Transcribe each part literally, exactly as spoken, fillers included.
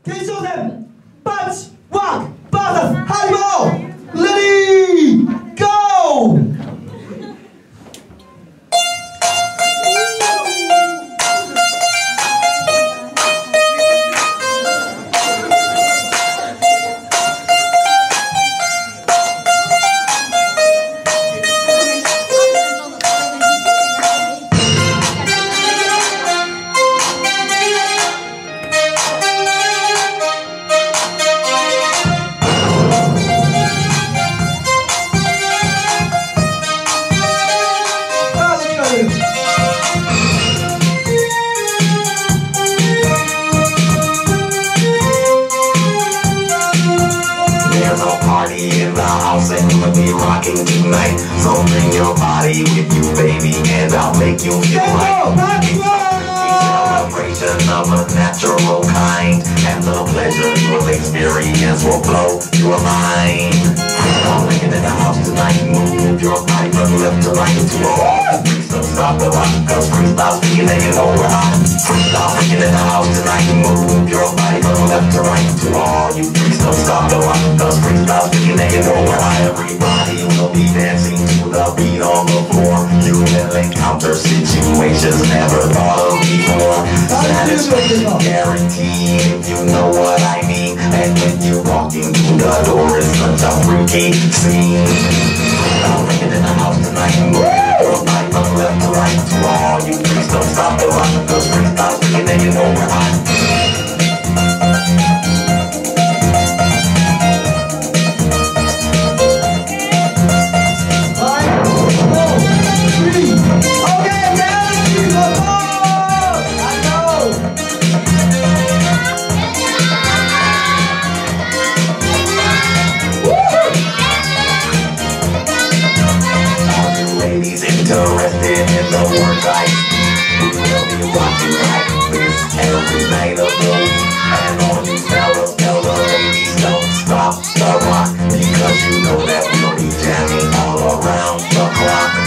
5周年パンチワークバーサスハリボーレディーゴー。 Tonight, so bring your body with you, baby, and I'll make you feel like it's a celebration of a natural kind, and the pleasure you'll experience will blow your mind. I'm making it in the house tonight, move your body from left to right to all. Freestyle, stop the rock, cause freestyle speaking and you know we're hot. Freestyle making it in the house tonight, move your body from left to right to all. You freestyle, stop the rock, cause freestyle speaking and you know we're hot. Everybody will be dancing to the beat on the floor. You will encounter situations never thought of before. Satisfaction guaranteed, if you know what I mean. And when you walk into the door, it's such a freaky scene. I'm making it in the house tonight, move your body from left to right to all. You please don't stop the rock, cause freestyle speaking and you know we're hot. Interested in the work life, we will be rocking like this every night of the week. And all you fellas, fellas, ladies, don't stop the rock, because you know that we'll be jamming all around the clock.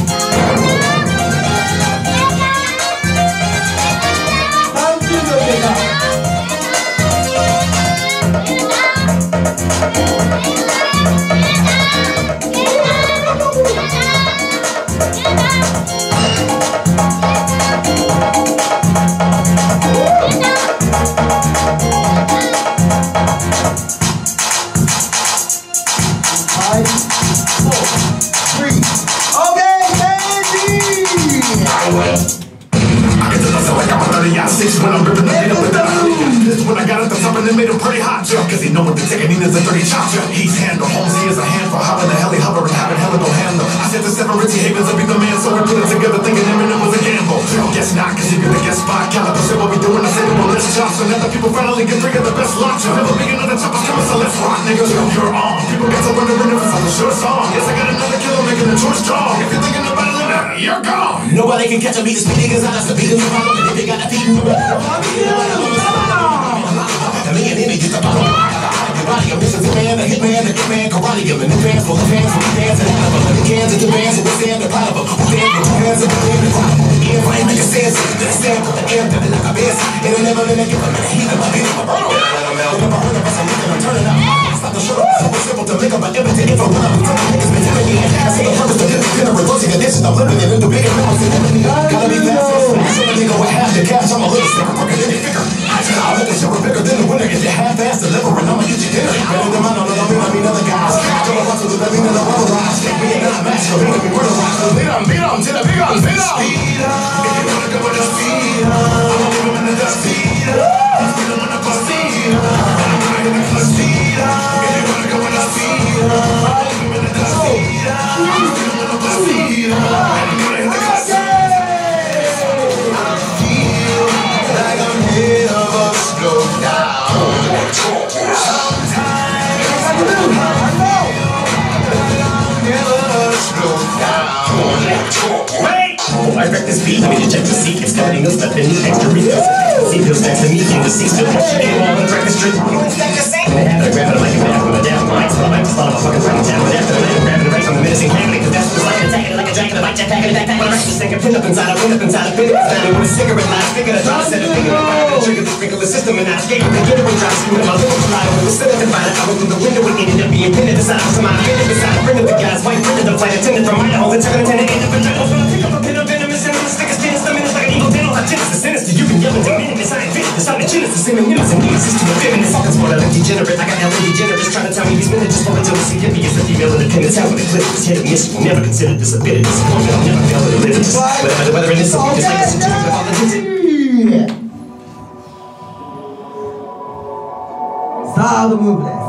When I'm ripping the beat up without a this when I got at the top and they made him pretty hot, jump. Cause he know what the ticking is a dirty chop. He's handle, Holmes, he is a handful. How in the hell he hover and having hell go handle. I said the seven Richie Havens to be the man, so we put it together thinking Eminem was a gamble. Guess not, cause you get the guest spot. Caliber said what we doing, I said well let's chop. So now the people finally get three of the best launcher. Never be another choppers coming, so let's rock, niggas. You're on. People got to wondering if it's on the short song. Yes, I got another killer making a choice strong. If you're thinking about it, you're gone. Nobody can catch a beat, this beat niggas out, that's the beat of the problem. And if you got a beat, me and Emmy get the bottom. Your body, I'm missing the man, the hitman, the hitman, karate, give a new fans, full of fans, full of fans, and out of them. The cans and the bands, and we'll stand the pot of them. We'll stand with two hands and the band, and the bottom. Yeah, if I ain't making sense, the stand with the air, that it like a bass. It'll never let it give a minute, heat in my beat, in my burn. Remember, heard of us, I'm looking, I'm turning up. Stop the show, so it's simple to make up my evidence. If I run out of time, niggas been telling me, I say the purpose of this, dinner, reversing addition, I'm living it into bigger numbers than enemy. Gotta be fast, so a nigga with half the cash, I'm a little sicker, quicker than you figure. I'll make the show bigger than the winner. If you half-ass delivering, I'ma get you dinner. Better than mine, I don't mean I mean other guys. Don't want to do that, mean another rise. Me and not match, so we can be murderized. So beat 'em, beat 'em, till the big 'em, beat 'em. Speed up, if you wanna go with the speed up, I'ma leave 'em in the dust. Speed up, speed 'em in the bus. Speed up, I'm gonna hit the clutch. Speed up, if you wanna go with the speed up, I'ma leave 'em in the dust. Speed up, speed 'em in the bus. Speed up, I'm gonna hit the clutch. Like I'm here of a slow down. Sometimes I do, I know. Never slow down. Wait! Oh, I wrecked this beat. Let me to check to see if starting us up in the extra reels. See those next to me in the seats. Still pushing it on the breakfast street. And I had to grab it like a back from the damn mind. So I'm just on a fucking fucking town. But after the night, grabbing the right from the menacing family. Cause that's what it's like attacking it like a dragon. The bike jet packing it backpack. Sinking pin up inside, I went up inside a bit. Standing with a cigarette light, figure I try to set a finger to fire the trigger, the sprinkler system, and I escaped the getaway drive. Screwed up my little collide, we were still at the fire. I went through the window and ended up being pinned inside. So my fitted beside a friend of the guys, white printed the flight attendant from Idaho, and took an attendant into the jungle. When I pick up a pin of venomous and I'm stick a spin, the minutes like an eagle dental. I chance the sinister, you can yell and diminish this. I ain't fit this, I'm the chillest, the same minutes and needs is to a feminist. Fucking smart, I'm degenerate. I got L A degenerates trying to tell me these minutes just for a jealousy. Give me as a female independent, how would it clip this hit and miss? You will never consider this a bit of disappointment. I'll never fail to live it. Just whatever the weather in this song, just like a situation with all the digits. Start the move list.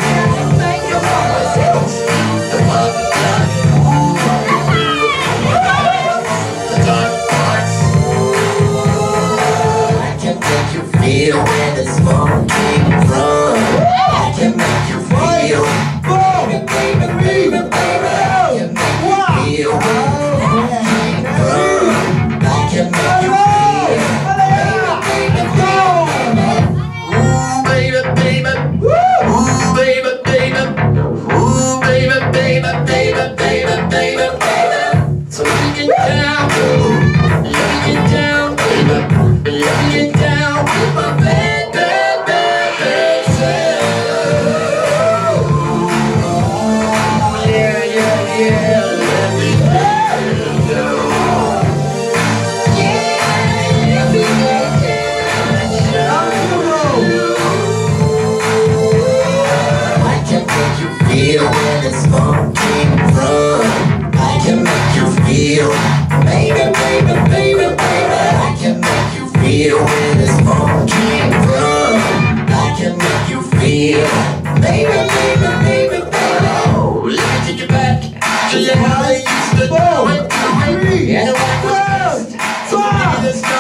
Woo! Yeah, let me know. Feel when it's smoking from. I can make you feel, baby, baby, baby, baby. I can make you feel when it's smoking from. I can make you feel, baby, baby, baby, baby. Oh, let me take you back to how I used to do it. And what was best. So give me this.